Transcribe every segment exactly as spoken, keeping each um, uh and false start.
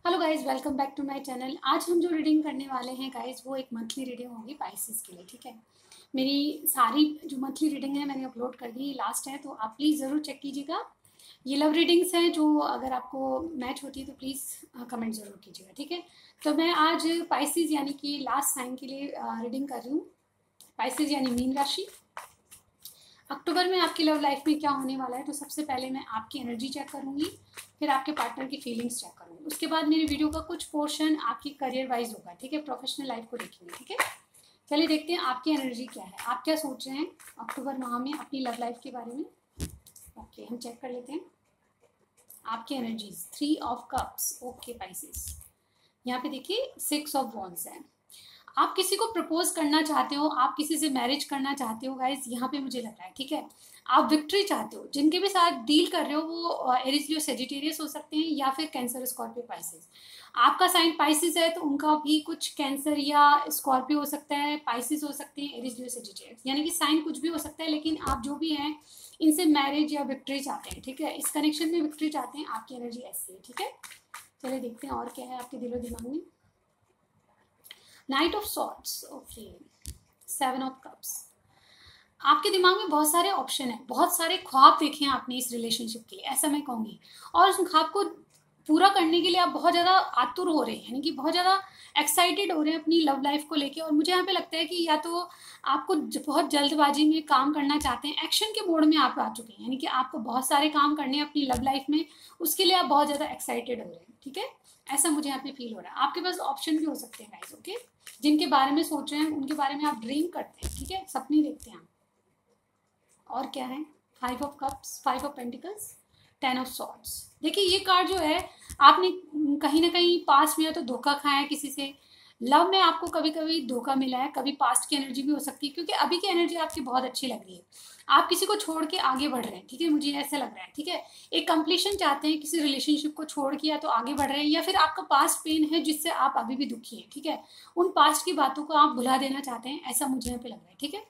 Hello guys, welcome back to my channel. आज हम जो रीडिंग करने वाले हैं गाइज, वो एक मंथली रीडिंग होगी पाइसेस के लिए। ठीक है, मेरी सारी जो मंथली रीडिंग है मैंने अपलोड कर दी, लास्ट है, तो आप प्लीज़ ज़रूर चेक कीजिएगा। ये लव रीडिंग्स हैं, जो अगर आपको मैच होती है तो प्लीज़ कमेंट ज़रूर कीजिएगा। ठीक है, तो मैं आज पाइसेस यानी कि लास्ट साइन के लिए रीडिंग कर रही हूँ। पाइसेस यानी मीन राशि। अक्टूबर में आपकी लव लाइफ में क्या होने वाला है, तो सबसे पहले मैं आपकी एनर्जी चेक करूंगी, फिर आपके पार्टनर की फीलिंग्स चेक करूंगी। उसके बाद मेरी वीडियो का कुछ पोर्शन आपकी करियर वाइज होगा। ठीक है, प्रोफेशनल लाइफ को देखेंगे। ठीक है, चलिए देखते हैं आपकी एनर्जी क्या है, आप क्या सोच रहे हैं अक्टूबर माह में अपनी लव लाइफ के बारे में। ओके, हम चेक कर लेते हैं आपकी energies. Three of cups. Okay Pisces, यहाँ पे देखिए सिक्स ऑफ वॉन्ड्स है। आप किसी को प्रपोज करना चाहते हो, आप किसी से मैरिज करना चाहते हो गाइज, यहाँ पे मुझे लग रहा है। ठीक है, आप विक्ट्री चाहते हो। जिनके भी साथ डील कर रहे हो वो एरिस लियो सेजिटेरियस हो सकते हैं या फिर कैंसर स्कॉर्पियो पाइसेस। आपका साइन पाइसेस है तो उनका भी कुछ कैंसर या स्कॉर्पियो हो सकता है, पाइसेस हो सकते हैं, एरिस लियो सेजिटेरियस, यानी कि साइन कुछ भी हो सकता है। लेकिन आप जो भी हैं इनसे मैरिज या विक्ट्री चाहते हैं। ठीक है, इस कनेक्शन में विक्ट्री चाहते हैं। आपकी एनर्जी ऐसी है। ठीक है, चलिए देखते हैं और क्या है आपके दिलो दिमाग में। Knight of swords. Okay, seven of cups. आपके दिमाग में बहुत सारे ऑप्शन है, बहुत सारे ख्वाब देखे हैं आपने इस रिलेशनशिप के लिए, ऐसा मैं कहूँगी। और उस ख्वाब को पूरा करने के लिए आप बहुत ज़्यादा आतुर हो रहे हैं, यानी कि बहुत ज़्यादा एक्साइटेड हो रहे हैं अपनी लव लाइफ को लेके। और मुझे यहाँ पे लगता है कि या तो आपको बहुत जल्दबाजी में काम करना चाहते हैं, एक्शन के मोड में आप आ चुके हैं, यानी कि आपको बहुत सारे काम करने हैं अपनी लव लाइफ में, उसके लिए आप बहुत ज़्यादा एक्साइटेड हो रहे हैं। ठीक है, ऐसा मुझे यहाँ पे फील हो रहा है। आपके पास ऑप्शन भी हो सकते हैं गाइस। ओके, जिनके बारे में सोच रहे हैं उनके बारे में आप ड्रीम करते हैं। ठीक है, सपने देखते हैं आप। और क्या है, five of cups, five of pentacles, ten of swords. देखिए ये कार्ड जो है, आपने कहीं ना कहीं पास्ट में या तो धोखा खाया है किसी से, लव में आपको कभी कभी धोखा मिला है, कभी पास्ट की एनर्जी भी हो सकती है, क्योंकि अभी की एनर्जी आपकी बहुत अच्छी लग रही है। आप किसी को छोड़ के आगे बढ़ रहे हैं। ठीक है, मुझे ऐसा लग रहा है। ठीक है, एक कंप्लीशन चाहते हैं किसी रिलेशनशिप को छोड़ के, या तो आगे बढ़ रहे हैं या फिर आपका पास्ट पेन है जिससे आप अभी भी दुखी हैं। ठीक है, उन पास्ट की बातों को आप भुला देना चाहते हैं, ऐसा मुझे यहाँ पे लग रहा है। ठीक है,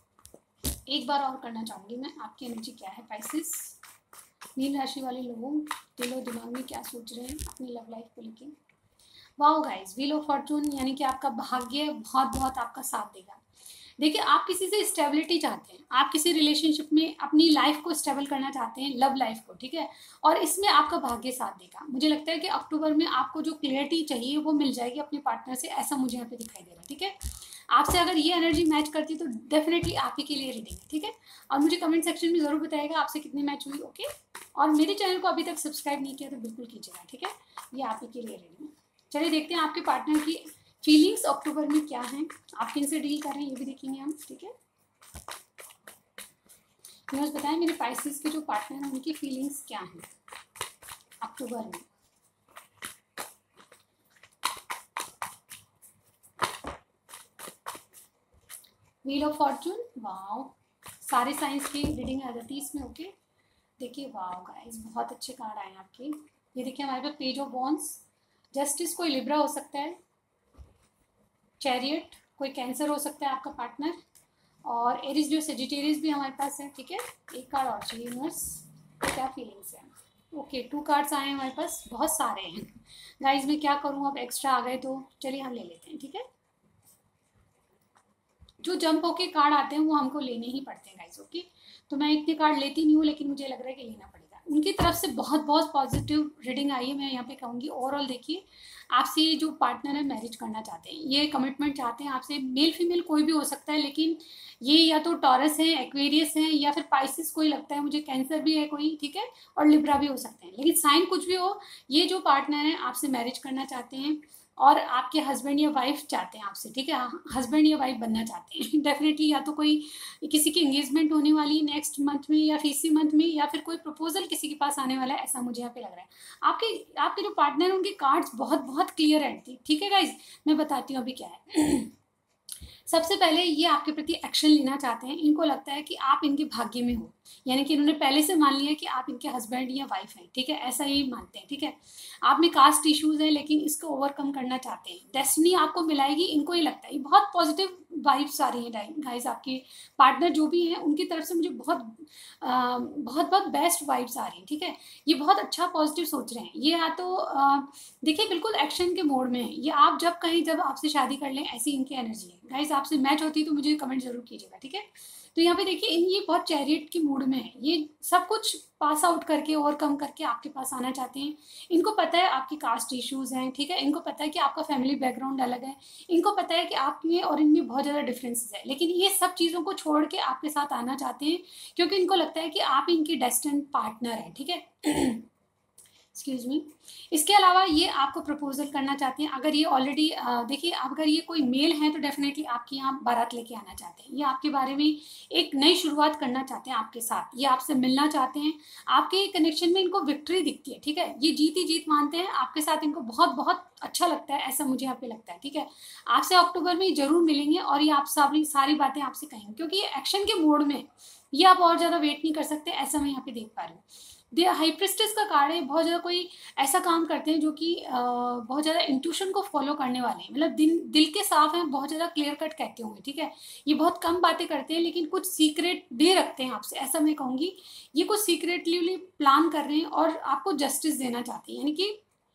एक बार और करना चाहूंगी मैं, आपकी एनर्जी क्या है पाइसेस। मीन राशि वाले लोगों दिलो दिमाग में क्या सोच रहे हैं अपनी लव लाइफ को लेके। Wow guys, wheel of fortune, यानी कि आपका भाग्य बहुत बहुत आपका साथ देगा। देखिए आप किसी से स्टेबिलिटी चाहते हैं, आप किसी रिलेशनशिप में अपनी लाइफ को स्टेबल करना चाहते हैं, लव लाइफ को। ठीक है, और इसमें आपका भाग्य साथ देगा। मुझे लगता है कि अक्टूबर में आपको जो क्लियरिटी चाहिए वो मिल जाएगी अपने पार्टनर से, ऐसा मुझे यहाँ पे दिखाई दे रहा है। ठीक है, आपसे अगर ये एनर्जी मैच करती तो डेफिनेटली आप ही के लिए रीडिंग है। ठीक है, और मुझे कमेंट सेक्शन में जरूर बताइएगा आपसे कितनी मैच हुई। ओके, और मेरे चैनल को अभी तक सब्सक्राइब नहीं किया तो बिल्कुल कीजिएगा। ठीक है, ये आप ही के लिए रीडिंग है। चलिए देखते हैं आपके पार्टनर की फीलिंग्स अक्टूबर में क्या हैं, आप किन से डील कर रहे हैं ये भी देखेंगे हम। ठीक है, न्यूज़ बताएं मेरे पाइसेस के जो पार्टनर हैं उनकी फीलिंग्स क्या हैं अक्टूबर में। व्हील ऑफ फॉर्चून, वाओ, सारे साइंस की रीडिंग आ जाती है इसमें। ओके, देखिए वाओ गाइस, बहुत अच्छे कार्ड आए हैं आपके। ये देखिए हमारे पास पेज ऑफ वॉन्ड्स, जस्टिस, कोई लिब्रा हो सकता है, चैरियट, कोई कैंसर हो सकता है आपका पार्टनर, और एरिस लियो सेजिटेरियस भी हमारे पास है। ठीक है, एक कार्ड और चाहिए यूनिवर्स, क्या फीलिंग्स है। ओके, टू कार्ड्स आए हैं हमारे पास, बहुत सारे हैं गाइस, मैं क्या करूँ, अब एक्स्ट्रा आ गए तो चलिए हम ले लेते हैं। ठीक है, जो जंप होके कार्ड आते हैं वो हमको लेने ही पड़ते हैं गाइस। ओके, तो मैं इतने कार्ड लेती नहीं हूँ, लेकिन मुझे लग रहा है कि लेना पड़ेगा। उनकी तरफ से बहुत बहुत पॉजिटिव रीडिंग आई है, मैं यहाँ पे कहूँगी। ओवरऑल देखिए, आपसे जो पार्टनर है मैरिज करना चाहते हैं, ये कमिटमेंट चाहते हैं आपसे, मेल फीमेल कोई भी हो सकता है, लेकिन ये या तो टॉरस है, एक्वेरियस है, या फिर पाइसिस कोई लगता है मुझे, कैंसर भी है कोई। ठीक है, और लिब्रा भी हो सकते हैं, लेकिन साइन कुछ भी हो, ये जो पार्टनर है आपसे मैरिज करना चाहते हैं और आपके हस्बैंड या वाइफ चाहते हैं आपसे। ठीक है, हस्बैंड या वाइफ बनना चाहते हैं डेफिनेटली, या तो कोई किसी की एंगेजमेंट होने वाली नेक्स्ट मंथ में या फिर इसी मंथ में, या फिर कोई प्रपोजल किसी के पास आने वाला है, ऐसा मुझे यहाँ पे लग रहा है। आपके आपके जो पार्टनर हैं उनके कार्ड्स बहुत बहुत क्लियर एंड थी। ठीक है गाइज, मैं बताती हूँ अभी क्या है। सबसे पहले ये आपके प्रति एक्शन लेना चाहते हैं। इनको लगता है कि आप इनके भाग्य में हो, यानी कि इन्होंने पहले से मान लिया कि आप इनके हस्बैंड या वाइफ हैं, ठीक है, ऐसा ही मानते हैं, ठीक है। आप में कास्ट इश्यूज हैं लेकिन इसको ओवरकम करना चाहते हैं। डेस्टिनी आपको मिलाएगी, इनको ही लगता है। ये बहुत पॉजिटिव वाइब्स आ रही हैं गाइस, आपके पार्टनर जो भी हैं उनकी तरफ से मुझे बहुत आ, बहुत बहुत बेस्ट वाइब्स आ रही हैं, ठीक है। ये बहुत अच्छा पॉजिटिव सोच रहे हैं। ये या तो आ, देखिए बिल्कुल एक्शन के मोड में है ये। आप जब कहीं जब आपसे शादी कर लें, ऐसी इनकी एनर्जी है गाइस। आपसे मैच होती है तो मुझे कमेंट जरूर कीजिएगा, ठीक है। तो यहाँ पे देखिए इन ये बहुत चैरियट की मूड में है। ये सब कुछ पास आउट करके ओवरकम करके आपके पास आना चाहते हैं। इनको पता है आपकी कास्ट इश्यूज हैं, ठीक है। इनको पता है कि आपका फैमिली बैकग्राउंड अलग है। इनको पता है कि आप में और इनमें बहुत ज़्यादा डिफरेंसेस है, लेकिन ये सब चीज़ों को छोड़ के आपके साथ आना चाहते हैं क्योंकि इनको लगता है कि आप इनकी डेस्टिन्ड पार्टनर हैं, ठीक है। Excuse me. इसके अलावा ये आपको प्रपोजल करना चाहते हैं। अगर ये ऑलरेडी देखिए, अगर ये कोई मेल है तो डेफिनेटली आपके यहाँ बारात लेके आना चाहते हैं। ये आपके बारे में एक नई शुरुआत करना चाहते हैं आपके साथ। ये आपसे मिलना चाहते हैं। आपके कनेक्शन में इनको विक्ट्री दिखती है, ठीक है। ये जीत ही जीत मानते हैं आपके साथ। इनको बहुत बहुत अच्छा लगता है, ऐसा मुझे यहाँ पे लगता है, ठीक है। आपसे अक्टूबर में जरूर मिलेंगे और ये आप सारी सारी बातें आपसे कहेंगे क्योंकि ये एक्शन के मोड में, ये आप और ज़्यादा वेट नहीं कर सकते, ऐसा मैं यहाँ पे देख पा रही हूँ। दे हाई प्रिस्टेस का कार्ड है। बहुत ज़्यादा कोई ऐसा काम करते हैं जो कि बहुत ज़्यादा इंट्यूशन को फॉलो करने वाले हैं। मतलब दिल दिल के साफ हैं, बहुत ज़्यादा क्लियर कट कहते होंगे, ठीक है। ये बहुत कम बातें करते हैं लेकिन कुछ सीक्रेट दे रखते हैं आपसे, ऐसा मैं कहूँगी। ये कुछ सीक्रेटली प्लान कर रहे हैं और आपको जस्टिस देना चाहते हैं, यानी कि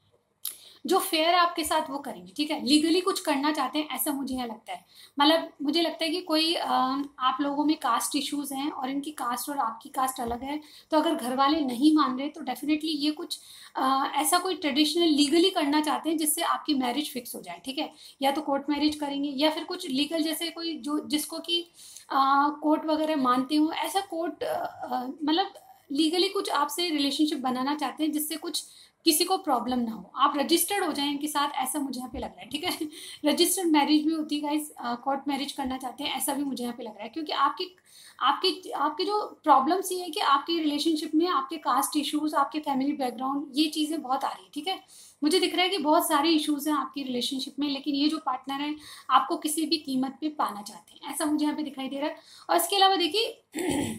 जो फेयर है आपके साथ वो करेंगे, ठीक है। लीगली कुछ करना चाहते हैं, ऐसा मुझे यहाँ लगता है। मतलब मुझे लगता है कि कोई आ, आप लोगों में कास्ट इश्यूज हैं और इनकी कास्ट और आपकी कास्ट अलग है, तो अगर घर वाले नहीं मान रहे तो डेफिनेटली ये कुछ आ, ऐसा कोई ट्रेडिशनल लीगली करना चाहते हैं जिससे आपकी मैरिज फिक्स हो जाए, ठीक है। या तो कोर्ट मैरिज करेंगे या फिर कुछ लीगल, जैसे कोई जो जिसको कि कोर्ट वगैरह मानते हो, ऐसा कोर्ट मतलब लीगली कुछ आपसे रिलेशनशिप बनाना चाहते हैं जिससे कुछ किसी को प्रॉब्लम ना हो। आप रजिस्टर्ड हो जाएं इनके साथ, ऐसा मुझे यहाँ पे लग रहा है, ठीक है। रजिस्टर्ड मैरिज भी होती है गाइस, कोर्ट मैरिज करना चाहते हैं, ऐसा भी मुझे यहाँ पे लग रहा है। क्योंकि आपकी आपकी आपकी जो प्रॉब्लम्स ये है कि आपकी रिलेशनशिप में आपके कास्ट इश्यूज, आपके फैमिली बैकग्राउंड, ये चीज़ें बहुत आ रही है, ठीक है। मुझे दिख रहा है कि बहुत सारे इश्यूज हैं आपकी रिलेशनशिप में, लेकिन ये जो पार्टनर है आपको किसी भी कीमत पे पाना चाहते हैं, ऐसा मुझे यहाँ पे दिखाई दे रहा है। और इसके अलावा देखिए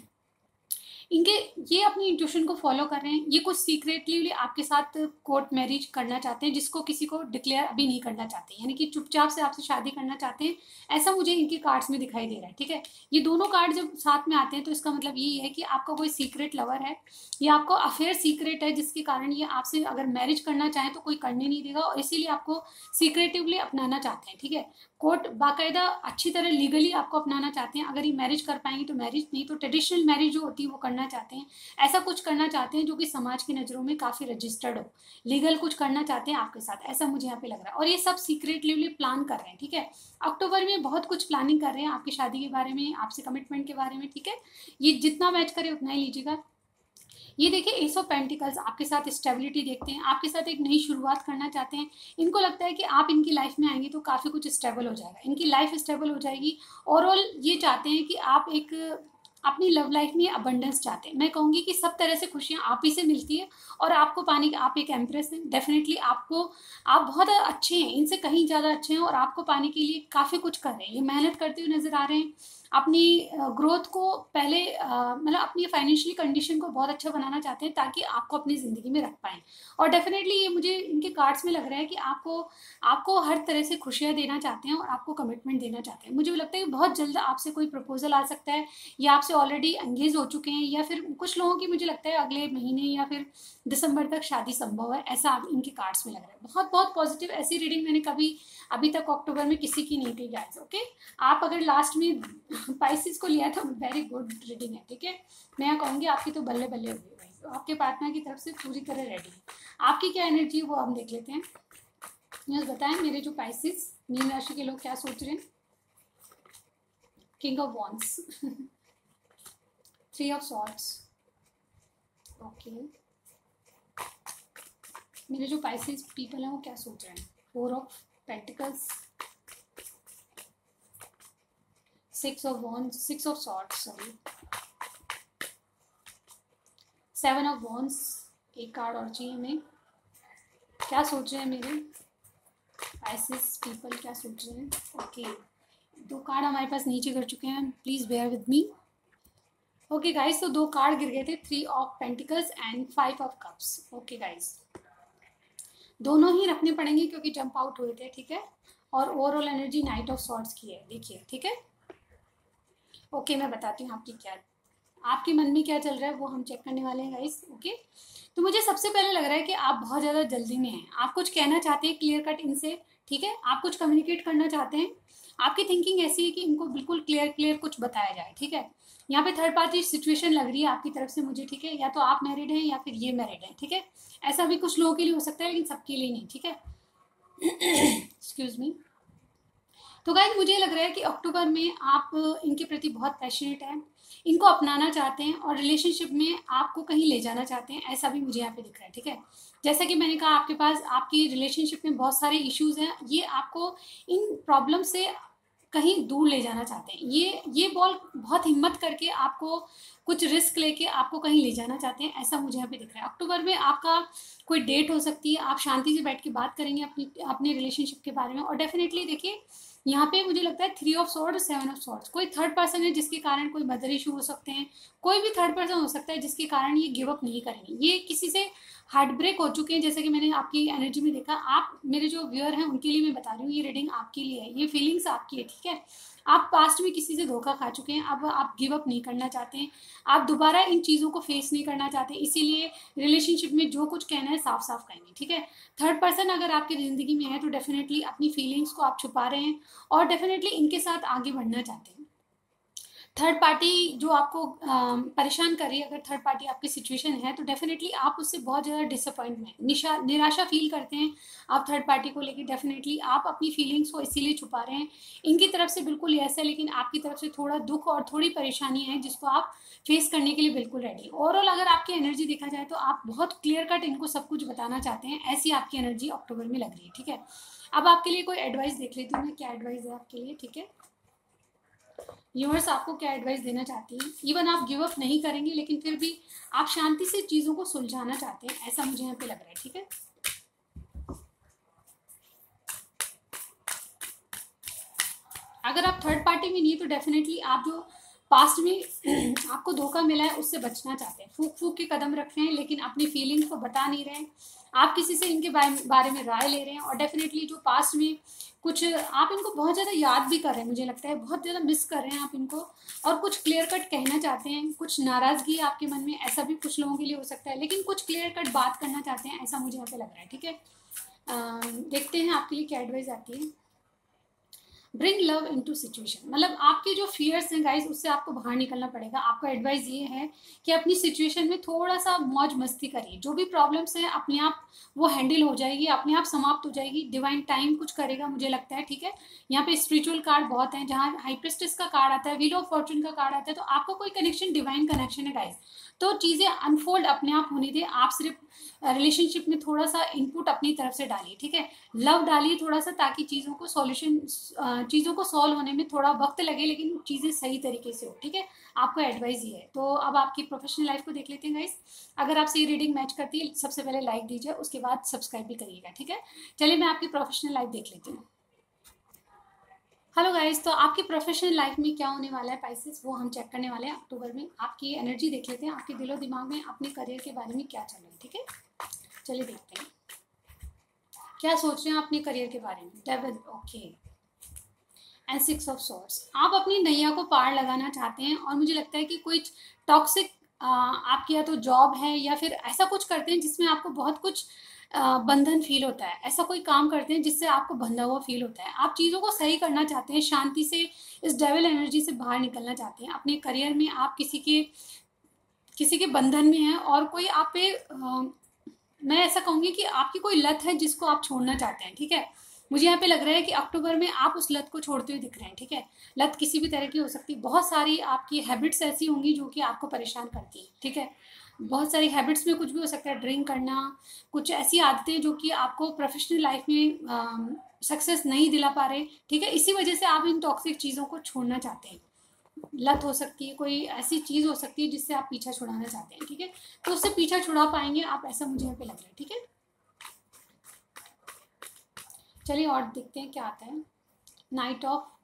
इनके ये अपनी इंट्यूशन को फॉलो कर रहे हैं। ये कुछ सीक्रेटली आपके साथ कोर्ट मैरिज करना चाहते हैं जिसको किसी को डिक्लेयर अभी नहीं करना चाहते, यानी कि चुपचाप से आपसे शादी करना चाहते हैं, ऐसा मुझे इनके कार्ड्स में दिखाई दे रहा है, ठीक है। ये दोनों कार्ड जब साथ में आते हैं तो इसका मतलब यही है कि आपका कोई सीक्रेट लवर है या आपको अफेयर सीक्रेट है जिसके कारण ये आपसे अगर मैरिज करना चाहें तो कोई करने नहीं देगा और इसीलिए आपको सीक्रेटिवली अपनाना चाहते हैं, ठीक है। कोर्ट बाकायदा अच्छी तरह लीगली आपको अपनाना चाहते हैं। अगर ये मैरिज कर पाएंगे तो मैरिज, नहीं तो ट्रेडिशनल मैरिज जो होती है वो करना चाहते हैं। ऐसा कुछ करना चाहते हैं जो कि समाज की नज़रों में काफ़ी रजिस्टर्ड हो, लीगल कुछ करना चाहते हैं आपके साथ, ऐसा मुझे यहाँ पे लग रहा है। और ये सब सीक्रेटली प्लान कर रहे हैं, ठीक है। अक्टूबर में बहुत कुछ प्लानिंग कर रहे हैं आपकी शादी के बारे में, आपसे कमिटमेंट के बारे में, ठीक है। ये जितना मैच करे उतना ही लीजिएगा। ये देखिए एस ऑफ पेंटिकल्स, आपके साथ स्टेबिलिटी देखते हैं, आपके साथ एक नई शुरुआत करना चाहते हैं। इनको लगता है कि आप इनकी लाइफ में आएंगे तो काफ़ी कुछ स्टेबल हो जाएगा, इनकी लाइफ स्टेबल हो जाएगी। ओवरऑल ये चाहते हैं कि आप एक अपनी लव लाइफ में अबंडेंस चाहते हैं। मैं कहूँगी कि सब तरह से खुशियाँ आप ही से मिलती है और आपको पाने की, आप एक एम्प्रेस हैं, डेफिनेटली आपको, आप बहुत अच्छे हैं, इनसे कहीं ज़्यादा अच्छे हैं और आपको पाने के लिए काफ़ी कुछ कर रहे हैं। ये मेहनत करते हुए नजर आ रहे हैं, अपनी ग्रोथ को पहले मतलब अपनी फाइनेंशियली कंडीशन को बहुत अच्छा बनाना चाहते हैं ताकि आपको अपनी ज़िंदगी में रख पाएँ। और डेफिनेटली ये मुझे इनके कार्ड्स में लग रहा है कि आपको आपको हर तरह से खुशियाँ देना चाहते हैं और आपको कमिटमेंट देना चाहते हैं। मुझे लगता है कि बहुत जल्द आपसे कोई प्रपोजल आ सकता है या आपसे ऑलरेडी एंगेज हो चुके हैं, या फिर कुछ लोगों की मुझे लगता है अगले महीने या फिर दिसंबर तक शादी संभव है, ऐसा इनके कार्ड्स में लग रहा है। बहुत बहुत पॉजिटिव, ऐसी रीडिंग मैंने कभी अभी तक अक्टूबर में किसी की नहीं की गाइस, ओके। आप अगर लास्ट में पाइसिस को लिया तो वेरी गुड रीडिंग है, ठीक है। मैं कहूँगी आपकी तो बल्ले बल्ले हो गई भाई, तो आपके पार्टनर की तरफ से पूरी तरह रेडी है। आपकी क्या एनर्जी है वो हम देख लेते हैं। न्यूज़ बताएं मेरे जो पाइसिस मीन राशि के लोग क्या सोच रहे हैं। King of wands, three of swords, okay. मेरे जो पाइसिस पीपल हैं वो क्या सोच रहे हैं। Four of pentacles, six of wands, six of swords, sorry, seven of wands. एक कार्ड और चाहिए हमें। क्या सोच रहे हैं मेरे पाइसिस पीपल, क्या सोच रहे हैं, ओके। दो कार्ड हमारे पास नीचे गिर चुके हैं, please bear with me. Okay guys, तो दो कार्ड गिर गए थे, three of pentacles and five of cups. Okay guys, दोनों ही रखने पड़ेंगे क्योंकि जंप आउट हुए थे, ठीक है। और overall energy knight of swords की है, देखिए, ठीक है। ओके, मैं बताती हूँ आपकी क्या, आपके मन में क्या चल रहा है वो हम चेक करने वाले हैं गाइस। ओके, तो मुझे सबसे पहले लग रहा है कि आप बहुत ज़्यादा जल्दी में हैं, आप कुछ कहना चाहते हैं क्लियर कट इनसे, ठीक है। आप कुछ कम्युनिकेट करना चाहते हैं, आपकी थिंकिंग ऐसी है कि इनको बिल्कुल क्लियर क्लियर कुछ बताया जाए, ठीक है। यहाँ पे थर्ड पार्टी सिचुएशन लग रही है आपकी तरफ से मुझे, ठीक है। या तो आप मैरिड हैं या फिर ये मैरिड हैं, ठीक है। ऐसा भी कुछ लोगों के लिए हो सकता है लेकिन सबके लिए नहीं, ठीक है। Excuse me. तो गाइस, मुझे लग रहा है कि अक्टूबर में आप इनके प्रति बहुत पैशनेट हैं, इनको अपनाना चाहते हैं और रिलेशनशिप में आपको कहीं ले जाना चाहते हैं, ऐसा भी मुझे यहाँ पे दिख रहा है, ठीक है। जैसा कि मैंने कहा, आपके पास आपकी रिलेशनशिप में बहुत सारे इश्यूज हैं, ये आपको इन प्रॉब्लम से कहीं दूर ले जाना चाहते हैं। ये ये बॉल बहुत हिम्मत करके आपको कुछ रिस्क लेके आपको कहीं ले जाना चाहते हैं, ऐसा मुझे यहाँ पे दिख रहा है। अक्टूबर में आपका कोई डेट हो सकती है, आप शांति से बैठ के बात करेंगे अपनी अपने रिलेशनशिप के बारे में। और डेफिनेटली देखिए, यहाँ पे मुझे लगता है three of sword, seven of swords, कोई थर्ड पर्सन है जिसके कारण कोई मदर इशू हो सकते हैं, कोई भी थर्ड पर्सन हो सकता है जिसके कारण ये गिव अप नहीं करेंगे, ये किसी से हार्ट ब्रेक हो चुके हैं। जैसे कि मैंने आपकी एनर्जी में देखा, आप मेरे जो व्यूअर हैं उनके लिए मैं बता रही हूँ, ये रीडिंग आपके लिए है, ये फीलिंग्स आपकी है, ठीक है। आप पास्ट में किसी से धोखा खा चुके हैं, अब आप गिव अप नहीं करना चाहते हैं, आप दोबारा इन चीज़ों को फेस नहीं करना चाहते, इसीलिए रिलेशनशिप में जो कुछ कहना है साफ साफ कहेंगे, ठीक है। थर्ड पर्सन अगर आपकी ज़िंदगी में है तो डेफिनेटली अपनी फीलिंग्स को आप छुपा रहे हैं और डेफिनेटली इनके साथ आगे बढ़ना चाहते हैं। थर्ड पार्टी जो आपको परेशान कर रही है, अगर थर्ड पार्टी आपकी सिचुएशन है तो डेफिनेटली आप उससे बहुत ज़्यादा डिसअपॉइंटमेंट निशा निराशा फील करते हैं आप थर्ड पार्टी को लेकर। डेफिनेटली आप अपनी फीलिंग्स को इसीलिए छुपा रहे हैं, इनकी तरफ से बिल्कुल यस है, लेकिन आपकी तरफ से थोड़ा दुख और थोड़ी परेशानी है जिसको आप फेस करने के लिए बिल्कुल रेडी। ओवरऑल अगर आपकी एनर्जी देखा जाए तो आप बहुत क्लियर कट इनको सब कुछ बताना चाहते हैं, ऐसी आपकी एनर्जी अक्टूबर में लग रही है, ठीक है। अब आपके लिए कोई एडवाइस देख लेती हूँ मैं, क्या एडवाइस है आपके लिए, ठीक है। यूनिवर्स आपको क्या एडवाइस देना चाहती है। इवन आप गिव अप नहीं करेंगे लेकिन फिर भी आप शांति से चीज़ों को सुलझाना चाहते हैं, ऐसा मुझे यहाँ पे लग रहा है, ठीक है। अगर आप थर्ड पार्टी में नहीं तो डेफिनेटली आप जो पास्ट में आपको धोखा मिला है उससे बचना चाहते हैं, फूक फूक के कदम रख रहे हैं लेकिन अपनी फीलिंग्स को बता नहीं रहे हैं, आप किसी से इनके बारे में राय ले रहे हैं। और डेफिनेटली जो पास्ट में कुछ आप इनको बहुत ज़्यादा याद भी कर रहे हैं, मुझे लगता है बहुत ज़्यादा मिस कर रहे हैं आप इनको, और कुछ क्लियर कट कहना चाहते हैं, कुछ नाराज़गी आपके मन में, ऐसा भी कुछ लोगों के लिए हो सकता है, लेकिन कुछ क्लियर कट बात करना चाहते हैं, ऐसा मुझे यहाँ पे लग रहा है, ठीक है। देखते हैं आपके लिए क्या एडवाइस आती है। ब्रिंग लव इनटू सिचुएशन, मतलब आपके जो फियर्स हैं गाइस उससे आपको बाहर निकलना पड़ेगा। आपका एडवाइस ये है कि अपनी सिचुएशन में थोड़ा सा मौज मस्ती करिए, जो भी प्रॉब्लम्स हैं अपने आप वो हैंडल हो जाएगी, अपने आप समाप्त हो जाएगी, डिवाइन टाइम कुछ करेगा मुझे लगता है, ठीक है। यहाँ पे स्पिरिचुअल कार्ड बहुत हैं, जहाँ हाई प्रिस्टेस का कार्ड आता है, व्हील ऑफ फॉर्चून का कार्ड आता है, तो आपका कोई कनेक्शन डिवाइन कनेक्शन है गाइस, तो चीज़ें अनफोल्ड अपने आप होने दें, आप सिर्फ रिलेशनशिप में थोड़ा सा इनपुट अपनी तरफ से डालिए, ठीक है। लव डालिए थोड़ा सा, ताकि चीज़ों को सॉल्यूशन चीज़ों को सॉल्व होने में थोड़ा वक्त लगे लेकिन चीज़ें सही तरीके से हो, ठीक है। आपको एडवाइस ये है। तो अब आपकी प्रोफेशनल लाइफ को देख लेते हैं गाइस। अगर आपसे ये रीडिंग मैच करती है सबसे पहले लाइक दीजिए, उसके बाद सब्सक्राइब भी करिएगा, ठीक है। चलिए मैं आपकी प्रोफेशनल लाइफ देख लेती हूँ। हेलो गाइस, तो आपकी प्रोफेशनल लाइफ में क्या होने वाला है पाइसेस, वो हम चेक करने वाले हैं अक्टूबर में। आपकी एनर्जी देख लेते हैं, आपके दिलो दिमाग में अपने करियर के बारे में क्या चल रहा है, ठीक है। चलिए देखते हैं क्या सोच रहे हैं अपने करियर के बारे में। Devil, okay, and six of swords, आप अपनी नैया को पार लगाना चाहते हैं और मुझे लगता है कि कोई टॉक्सिक आपकी या तो जॉब है या फिर ऐसा कुछ करते हैं जिसमें आपको बहुत कुछ बंधन फील होता है, ऐसा कोई काम करते हैं जिससे आपको बंधा हुआ फील होता है। आप चीज़ों को सही करना चाहते हैं, शांति से इस डेविल एनर्जी से बाहर निकलना चाहते हैं। अपने करियर में आप किसी के किसी के बंधन में हैं और कोई आप पे आ, मैं ऐसा कहूँगी कि आपकी कोई लत है जिसको आप छोड़ना चाहते हैं, ठीक है। मुझे यहाँ पे लग रहा है कि अक्टूबर में आप उस लत को छोड़ते हुए दिख रहे हैं, ठीक है। लत किसी भी तरह की हो सकती है, बहुत सारी आपकी हैबिट्स ऐसी होंगी जो कि आपको परेशान करती है, ठीक है। बहुत सारी हैबिट्स में कुछ भी हो सकता है, ड्रिंक करना, कुछ ऐसी आदतें जो कि आपको प्रोफेशनल लाइफ में सक्सेस नहीं दिला पा रहे, ठीक है। इसी वजह से आप इन टॉक्सिक चीज़ों को छोड़ना चाहते हैं। लत हो सकती है, कोई ऐसी चीज़ हो सकती है जिससे आप पीछा छुड़ाना चाहते हैं, ठीक है। तो उससे पीछा छुड़ा पाएंगे आप, ऐसा मुझे यहाँ पे लग रहा है, ठीक है। चलिए और देखते हैं क्या आता है। Night of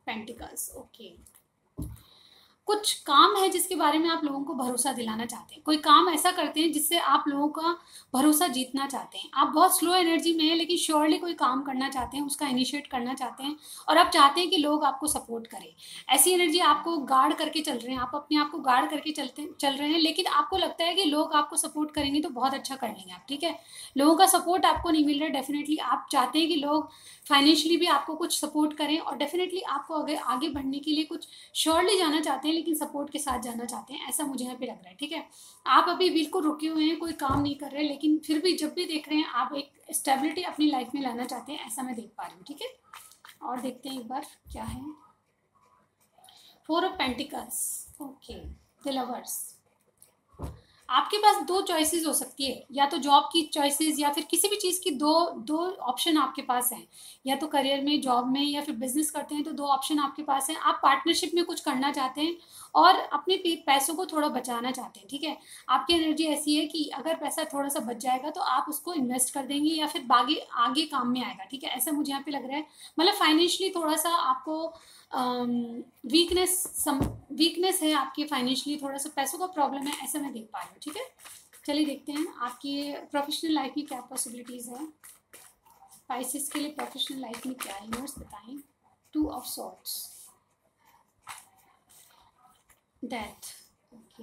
pentacles. ओके, कुछ काम है जिसके बारे में आप लोगों को भरोसा दिलाना चाहते हैं, कोई काम ऐसा करते हैं जिससे आप लोगों का भरोसा जीतना चाहते हैं। आप बहुत स्लो एनर्जी में हैं लेकिन श्योरली कोई काम करना चाहते हैं, उसका इनिशिएट करना चाहते हैं और आप चाहते हैं कि लोग आपको सपोर्ट करें। ऐसी एनर्जी आपको गार्ड करके चल रहे हैं, आप अपने आप को गार्ड करके चलते चल रहे हैं, लेकिन आपको लगता है कि लोग आपको सपोर्ट करेंगे तो बहुत अच्छा कर लेंगे आप, ठीक है। लोगों का सपोर्ट आपको नहीं मिल रहा है, डेफिनेटली आप चाहते हैं कि लोग फाइनेंशियली भी आपको कुछ सपोर्ट करें और डेफिनेटली आपको अगर आगे बढ़ने के लिए कुछ श्योरली जाना चाहते हैं लेकिन सपोर्ट के साथ जाना चाहते हैं, ऐसा मुझे यहाँ पे लग रहा है, ठीक है। आप अभी बिल्कुल रुके हुए हैं, कोई काम नहीं कर रहे, लेकिन फिर भी जब भी देख रहे हैं आप एक स्टेबिलिटी अपनी लाइफ में लाना चाहते हैं, ऐसा मैं देख पा रही हूँ, ठीक है। और देखते हैं एक बार क्या है। Four of pentacles. Okay, the lovers. आपके पास दो चॉइसेस हो सकती है, या तो जॉब की चॉइसेस या फिर किसी भी चीज़ की दो दो ऑप्शन आपके पास हैं, या तो करियर में, जॉब में, या फिर बिजनेस करते हैं तो दो ऑप्शन आपके पास हैं। आप पार्टनरशिप में कुछ करना चाहते हैं और अपने पैसों को थोड़ा बचाना चाहते हैं, ठीक है। आपकी एनर्जी ऐसी है कि अगर पैसा थोड़ा सा बच जाएगा तो आप उसको इन्वेस्ट कर देंगे या फिर आगे आगे काम में आएगा, ठीक है। ऐसा मुझे यहाँ पे लग रहा है, मतलब फाइनेंशियली थोड़ा सा आपको वीकनेस सम वीकनेस है आपकी, फाइनेंशियली थोड़ा सा पैसों का प्रॉब्लम है, ऐसा मैं देख पा रही हूँ, ठीक है। चलिए देखते हैं आपकी प्रोफेशनल लाइफ में क्या पॉसिबिलिटीज़ है। स्पाइसेस के लिए प्रोफेशनल लाइफ में क्या है, यूनिवर्स बताएं। Two of swords, death. Okay,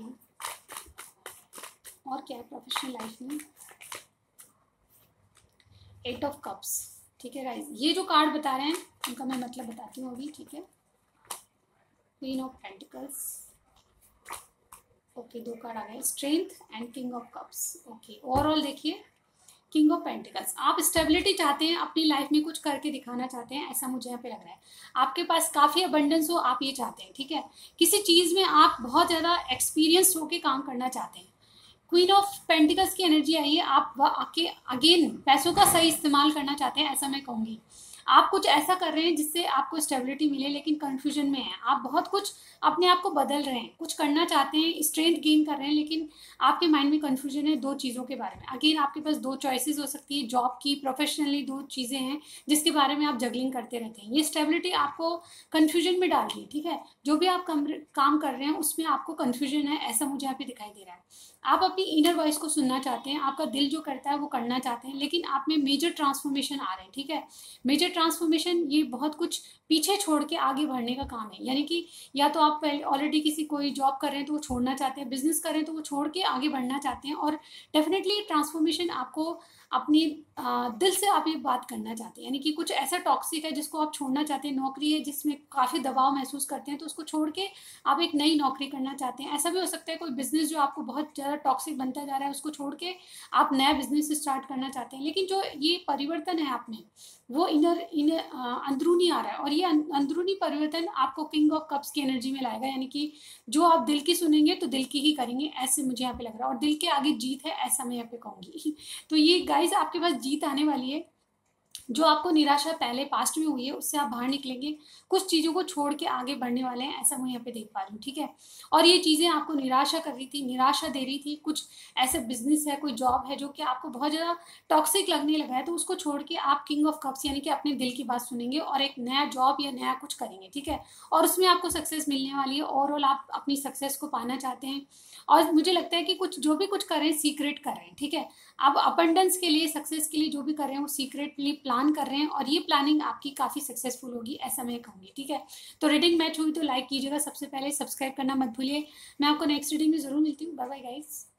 और क्या है प्रोफेशनल लाइफ में। एट ऑफ कप्स, ठीक है गाइस। ये जो कार्ड बता रहे हैं उनका मैं मतलब बताती हूँ अभी, ठीक है। Queen of pentacles. ओके, दो कार्ड आ गए, strength and king of cups. Okay, overall देखिए, किंग ऑफ पेंटिकल्स, आप स्टेबिलिटी चाहते हैं, अपनी लाइफ में कुछ करके दिखाना चाहते हैं, ऐसा मुझे यहाँ पे लग रहा है। आपके पास काफ़ी अबंडेंस हो, आप ये चाहते हैं, ठीक है। किसी चीज़ में आप बहुत ज़्यादा एक्सपीरियंस होके काम करना चाहते हैं। क्वीन ऑफ पेंटिकल्स की एनर्जी आई है, आप आके अगेन पैसों का सही इस्तेमाल करना चाहते हैं, ऐसा मैं कहूँगी। आप कुछ ऐसा कर रहे हैं जिससे आपको स्टेबिलिटी मिले लेकिन कंफ्यूजन में है। आप बहुत कुछ अपने आप को बदल रहे हैं, कुछ करना चाहते हैं, स्ट्रेंथ गेन कर रहे हैं, लेकिन आपके माइंड में कंफ्यूजन है दो चीज़ों के बारे में। अगेन आपके पास दो चॉइसेस हो सकती है, जॉब की, प्रोफेशनली, दो चीज़ें हैं जिसके बारे में आप जगलिंग करते रहते हैं। ये स्टेबिलिटी आपको कन्फ्यूजन में डाल रही है, ठीक है। जो भी आप काम कर रहे हैं उसमें आपको कन्फ्यूजन है, ऐसा मुझे यहाँ पे दिखाई दे रहा है। आप अपनी इनर वॉइस को सुनना चाहते हैं, आपका दिल जो करता है वो करना चाहते हैं, लेकिन आप में मेजर ट्रांसफॉर्मेशन आ रहे हैं, ठीक है। मेजर ट्रांसफॉर्मेशन ये बहुत कुछ पीछे छोड़ के आगे बढ़ने का काम है, यानी कि या तो आप पहले ऑलरेडी किसी कोई जॉब कर रहे हैं तो वो छोड़ना चाहते हैं, बिजनेस कर रहे हैं तो वो छोड़ के आगे बढ़ना चाहते हैं, और डेफिनेटली ट्रांसफॉर्मेशन आपको अपनी आ, दिल से आप ये बात करना चाहते हैं, यानी कि कुछ ऐसा टॉक्सिक है जिसको आप छोड़ना चाहते हैं। नौकरी है जिसमें काफ़ी दबाव महसूस करते हैं तो उसको छोड़ के आप एक नई नौकरी करना चाहते हैं। ऐसा भी हो सकता है कोई बिजनेस जो आपको बहुत ज़्यादा टॉक्सिक बनता जा रहा है उसको छोड़ के आप नया बिजनेस स्टार्ट करना चाहते हैं। लेकिन जो ये परिवर्तन है आप में वो इनर इनर अंदरूनी आ रहा है, और ये अंदरूनी परिवर्तन आपको किंग ऑफ कप्स की एनर्जी में लाएगा, यानी कि जो आप दिल की सुनेंगे तो दिल की ही करेंगे, ऐसे मुझे यहाँ पे लग रहा है। और दिल के आगे जीत है, ऐसा मैं यहाँ पे कहूँगी। तो ये गाइस आपके पास जीत आने वाली है। जो आपको निराशा पहले पास्ट में हुई है उससे आप बाहर निकलेंगे, कुछ चीज़ों को छोड़ के आगे बढ़ने वाले हैं, ऐसा मैं यहाँ पे देख पा रही हूँ, ठीक है। और ये चीज़ें आपको निराशा कर रही थी, निराशा दे रही थी, कुछ ऐसे बिजनेस है, कोई जॉब है जो कि आपको बहुत ज़्यादा टॉक्सिक लगने लगा है, तो उसको छोड़ के आप किंग ऑफ कप्स यानी कि अपने दिल की बात सुनेंगे और एक नया जॉब या नया कुछ करेंगे, ठीक है। और उसमें आपको सक्सेस मिलने वाली है। ओवरऑल आप अपनी सक्सेस को पाना चाहते हैं, और मुझे लगता है कि कुछ जो भी कुछ करें सीक्रेट कर रहे हैं, ठीक है। आप अबंडेंस के लिए, सक्सेस के लिए जो भी कर रहे हैं वो सीक्रेटली प्लान कर रहे हैं, और ये प्लानिंग आपकी काफ़ी सक्सेसफुल होगी, ऐसा मैं कहूँगी, ठीक है। तो रीडिंग मैच हुई तो लाइक कीजिएगा, सबसे पहले सब्सक्राइब करना मत भूलिए। मैं आपको नेक्स्ट रीडिंग में जरूर मिलती हूँ। Bye bye guys.